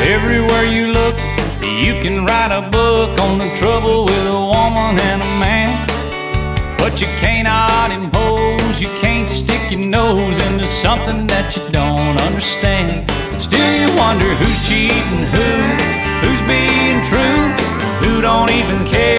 Everywhere you look, you can write a book on the trouble with a woman and a man. But you cannot impose, you can't stick your nose into something that you don't understand. Still you wonder who's cheating who's being true, who don't even care.